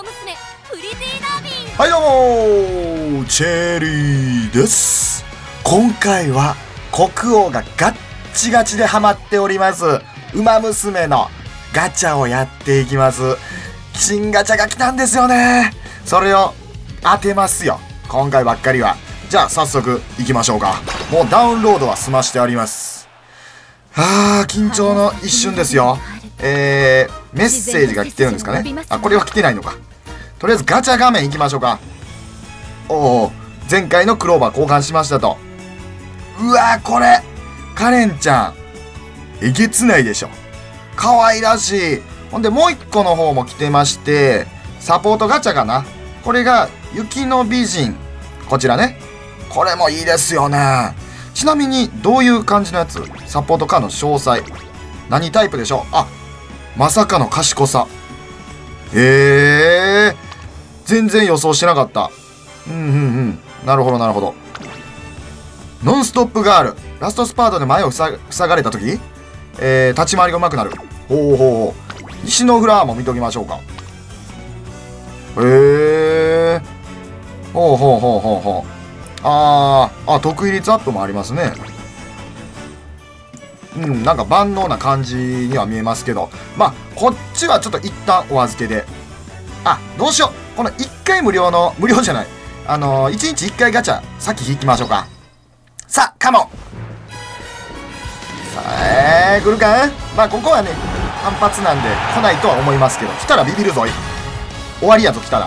娘プリティダービー。 はいどうもチェリーです。今回は国王がガッチガチでハマっておりますウマ娘のガチャをやっていきます。新ガチャが来たんですよね。それを当てますよ今回ばっかりは。じゃあ早速いきましょうか。もうダウンロードは済ましてあります。緊張の一瞬ですよ。メッセージが来てるんですかね。これは来てないのか。とりあえずガチャ画面いきましょうか。おお、前回のクローバー交換しましたと。うわー、これカレンちゃんえげつないでしょ。可愛らしい。ほんでもう一個の方も来てまして、サポートガチャかな。これが雪の美人、こちらね。これもいいですよね。ちなみにどういう感じのやつ、サポートかの詳細、何タイプでしょう。まさかの賢さ。全然予想してなかった。なるほどなるほど。ノンストップガール、ラストスパートで前を塞がれた時、立ち回りが上手くなる。ほう。石のフラワーも見ときましょうか。ほう。得意率アップもありますね。なんか万能な感じには見えますけど、こっちはちょっと一旦お預けで。どうしよう。この1回無料じゃない、1日1回ガチャ先引きましょうか。さあカモン。さあ来るか。ここはね反発なんで来ないとは思いますけど、来たらビビるぞい。終わりやぞ来たら。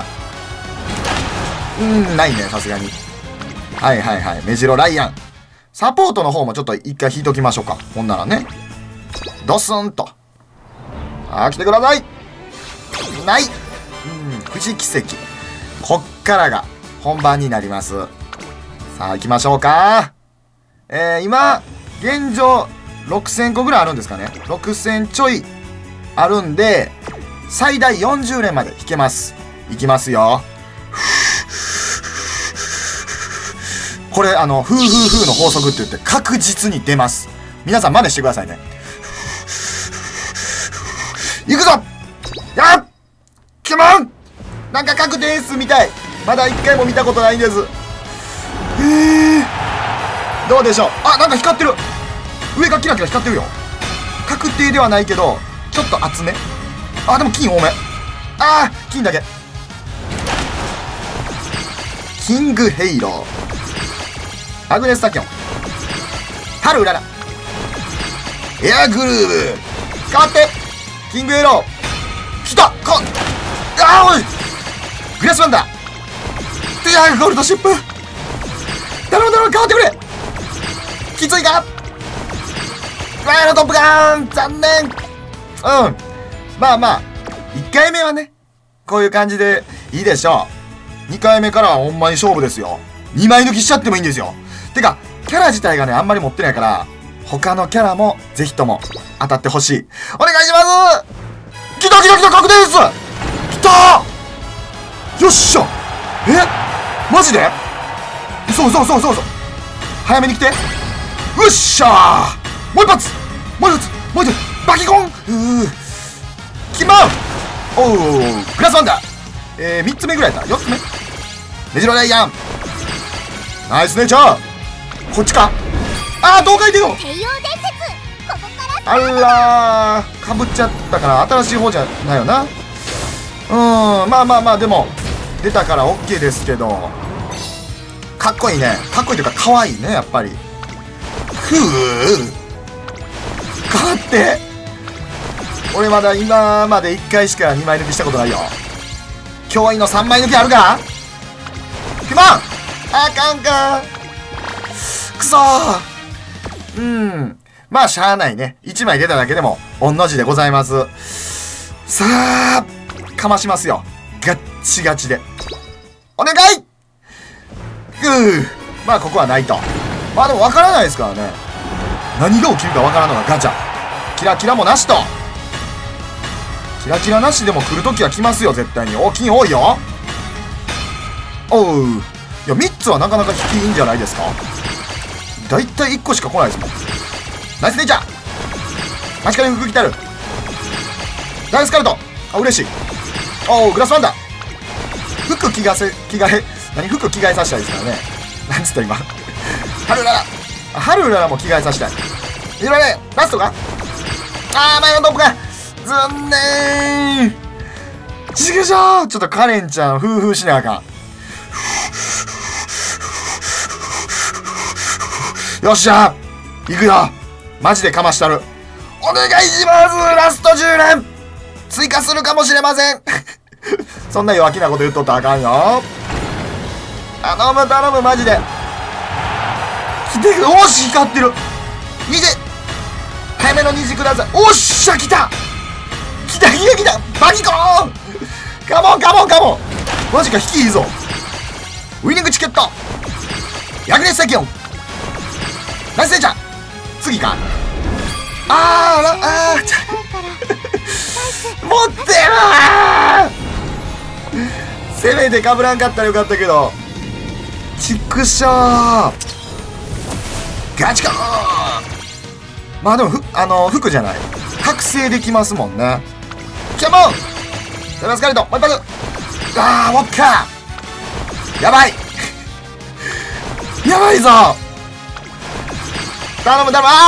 ないねさすがに。はいメジロライアン。サポートの方もちょっと一回引いときましょうか。ほんならね、ドスンと。来てください。ない。富士奇跡。こっからが本番になります。さあ行きましょうか。今現状6000個ぐらいあるんですかね。6000ちょいあるんで、最大40連まで引けます。いきますよ。これフーの法則って言って確実に出ます。皆さん真似してくださいね。いくぞ。やっキモン。なんか確定数みたい。まだ1回も見たことないんです。どうでしょう。なんか光ってる。上がキラキラ光ってるよ。確定ではないけどちょっと厚め。でも金多め。金だけ。キングヘイロー、アグネスタキョン、春うらら、エアグルーブ。変わってキングヘイローきた。おいグラスワンダー、ゴールドシップ。頼む変わってくれ。きついか。トップガン残念。1回目はねこういう感じでいいでしょう。2回目からはほんまに勝負ですよ。2枚抜きしちゃってもいいんですよ。てかキャラ自体がねあんまり持ってないから、他のキャラもぜひとも当たってほしい。お願いします。来た確定です。来た。よっしゃ。マジで。嘘。早めに来て。よっしゃー。もう一発バキコン。キマン。グラスワンダー。3つ目ぐらいだ。4つ目メジロライアン。ナイスネイチャー。こっちか。東海出よ。かぶっちゃったから新しい方じゃないよな。でも出たから OK ですけど、かっこいいね。かっこいいというかかわいいねやっぱり。変わって。俺まだ今まで1回しか2枚抜きしたことないよ。驚異の3枚抜きあるか。キモン。あかんか。くそー。しゃあないね。1枚出ただけでも御の字でございます。さあかましますよ。ガッチガチでお願い。ここはないと。でも分からないですからね。何が起きるか分からんのがガチャ。キラキラもなしと。キラキラなしでも来るときは来ますよ絶対に。金多いよ。いや3つはなかなか引きいいんじゃないですか。だいたい1個しか来ないですもん。ナイスネイチャー。マジカル服着てある。ダイスカルト。嬉しい。グラスワンダー。 着替え、何服着替えさせたいですからね。なんつった今。春うらら。春うららも着替えさせたい。いろいろね、ラストか前のトップか残念ちくしょうちょっとカレンちゃん、フーフーしなあかん。よっしゃ行くよマジでかましたる。お願いしますラスト10連追加するかもしれませんそんな弱気なこと言っとったらあかんよ。頼む頼むマジで。来ておーし光ってる。虹早めの虹ください。おっしゃ来た来た来たバキコーンカモンカモンカモンマジか引きいいぞ。ウイニングチケットヤグネスセキオンナイスセンちゃん次か持ってるせめてかぶらんかったらよかったけどちくしょーガチコーン。まあでも服じゃない覚醒できますもんね。キャモンセバスカレットもう一発ウォッカーやばいやばいぞ頼む頼む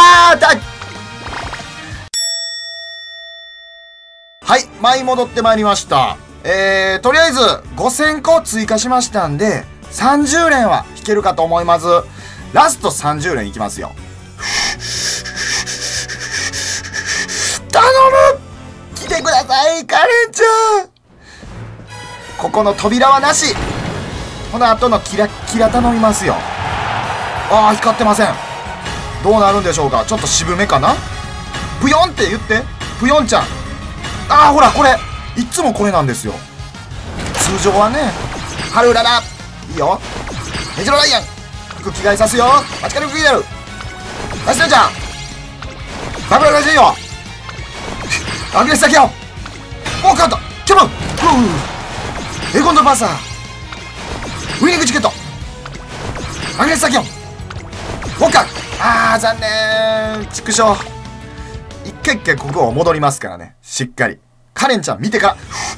はい、舞い戻ってまいりました。とりあえず5000個追加しましたんで、30連は引けるかと思います。ラスト30連いきますよ。頼む来てください、カレンちゃん。ここの扉はなし。この後のキラキラ頼みますよ。光ってません。どうなるんでしょうか。ちょっと渋めかな。ブヨンって言って。ブヨンちゃん。ほらこれいつもこれなんですよ。通常はね。春うららいいよ。メジロライアン服着替えさすよ。間違いなく気になる。ナイスちゃんダブルらしいよアグレッサーキャンカットキャモンエゴンドパーサーウイニングチケットアグレッサーキャンウォッカー残念ちくしょう。一回一回ここを戻りますからね。しっかりカレンちゃん見てから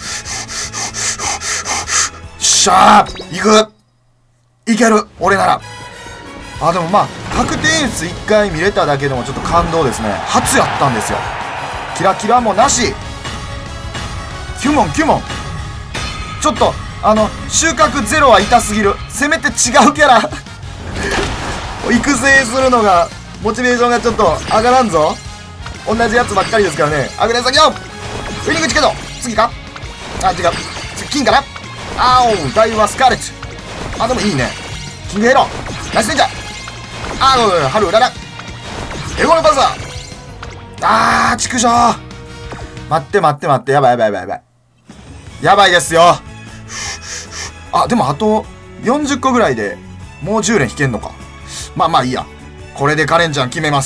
しゃーいくいける俺なら。でもまあ確定演出1回見れただけでもちょっと感動ですね。初やったんですよ。キラキラもなしキュモンキュモンちょっと収穫ゼロは痛すぎる。せめて違うキャラ育成するのがモチベーションがちょっと上がらんぞ。同じやつばっかりですからね。アグレッサーキョンウイニングチケット次か違う次金かな。ダイワスカーレットでもいいね。キングヘロナイスデンジャー春うららエゴのパスちくしょう待って待って待ってやばいやばいやばいやばいやばいですよ。でもあと40個ぐらいでもう10連引けんのか。まあいいや。これでカレンちゃん決めます。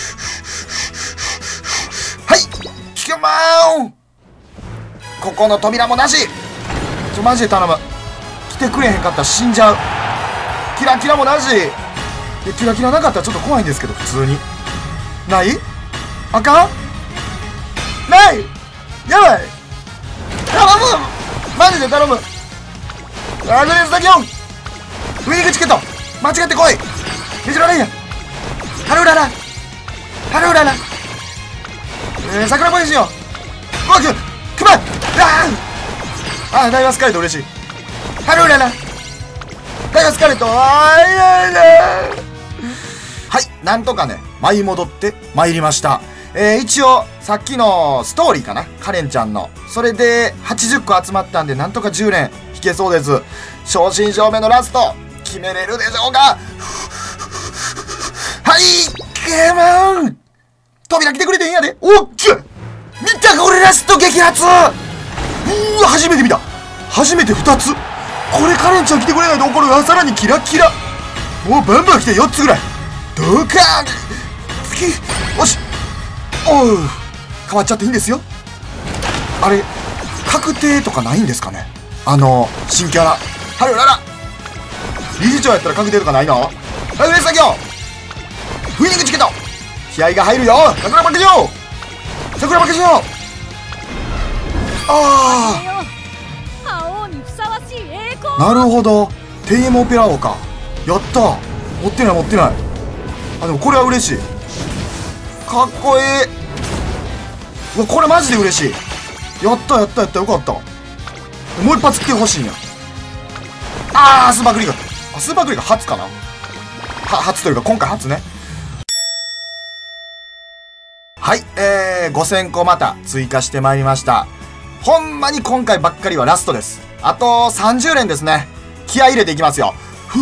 はいキュマーンここの扉もなしマジで頼む。来てくれへんかったら死んじゃう。キラキラもなし。キラキラなかったらちょっと怖いんですけど普通にないあかんないやばい頼むマジで頼む。アグレスタキョンウイニングチケット間違ってこい。メジロレイヤ春うらら春うらら桜ポジしよう。くまダイワスカレット嬉しい。春うららダイワスカレットはいなんとかね舞い戻ってまいりました。一応さっきのストーリーかなカレンちゃんのそれで80個集まったんでなんとか10連引けそうです。正真正銘のラスト決めれるでしょうか。はいケモン扉来てくれていいんやで。おっきゅ見たこれラスト激発初めて見た。初めて2つこれカレンちゃん来てくれないと怒るがさらにキラキラもうバンバン来て4つぐらいドカーンよし変わっちゃっていいんですよ。あれ確定とかないんですかね。新キャラ春うらら理事長やったら確定とかないの。はい上作業ウイニングチケット気合が入るよ。桜負けしよう桜負けしよう覇王にふさわしい栄なるほど。テイエムオペラ王か。やった。持ってない持ってない。あ、でもこれは嬉しい。かっこいい。うわ、これマジで嬉しい。やったやったやった。よかった。もう一発来てほしいんや。あー、スーパークリーガー。スーパークリーガー初かな。初というか今回初ね。はい、5000個また追加してまいりました。ほんまに今回ばっかりはラストです。あと30連ですね。気合い入れていきますよ。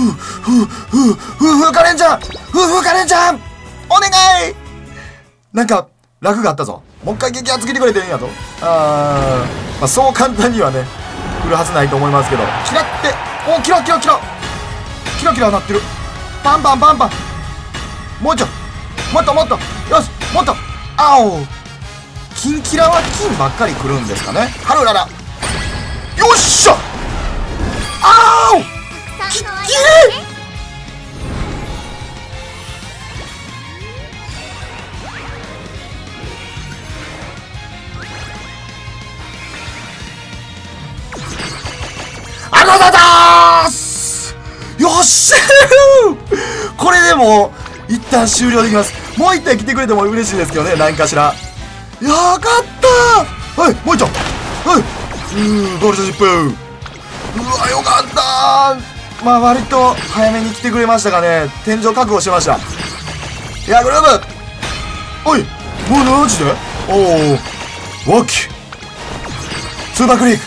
カレンちゃんカレンちゃんお願い。なんか、楽があったぞ。もう一回激アツ来てくれていいんやぞ。まあ、そう簡単にはね、来るはずないと思いますけど。キラって、お、キラキラキラキラキラなってる。パンパンパンパン。もうちょ、もっともっと。よし、もっと。あお。金キラは金ばっかり来るんですかね。ハルララ。よっしゃ。あお。きっきり。あららだーす。よっしゃー。これでもう一旦終了できます。もう一回来てくれても嬉しいですけどね、何かしら。よかったー。はい、もう一丁。はい。ゴールドジップ。うわ、よかったー。まあ、割と早めに来てくれましたかね。天井確保してました。いや、グルーブ。おい、もうマジで。おお。ワッキ。スーパークリーク。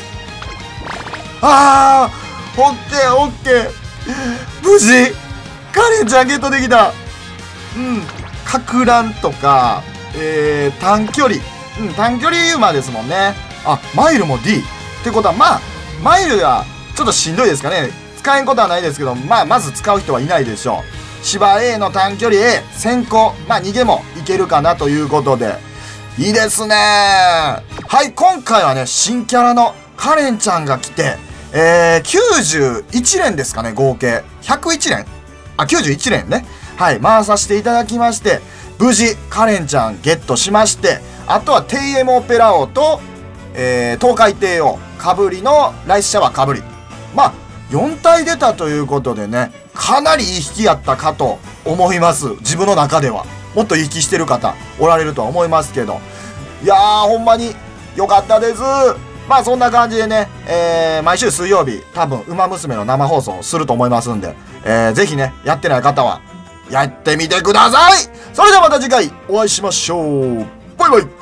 あー、オッケー、オッケー。無事、カレンちゃんゲットできた。うん。かく乱とか、短距離。うん、短距離馬ですもんね。あ、マイルも D。ってことは、まあ、マイルはちょっとしんどいですかね。使えんことはないですけど、まあ、まず使う人はいないでしょう。芝 A の短距離 A、先行。まあ、逃げもいけるかなということで。いいですね。はい、今回はね、新キャラのカレンちゃんが来て、91連ですかね、合計。101連あ、91連ね。はい、回させていただきまして、無事、カレンちゃんゲットしまして、あとはテイエムオペラ王と、東海帝王、かぶりのライスシャワーかぶり。まあ、4体出たということでね、かなりいい引きやったかと思います。自分の中では。もっと引きしてる方、おられるとは思いますけど。いやー、ほんまに良かったです。まあそんな感じでね、毎週水曜日、多分、ウマ娘の生放送すると思いますんで、ぜひね、やってない方は、やってみてください。それではまた次回お会いしましょう。バイバイ。